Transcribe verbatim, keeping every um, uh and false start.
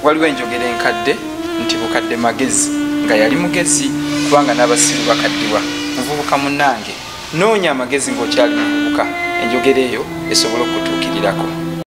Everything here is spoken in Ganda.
waliwo enjogera enkadde nti bukadde magezi nga yali mugezi kubanga n'abasiru bakaddiwa. Muvubuka munnange noonya amagezi ng'okyali muvubuka, enjogera eyo esobola okutuukirirako.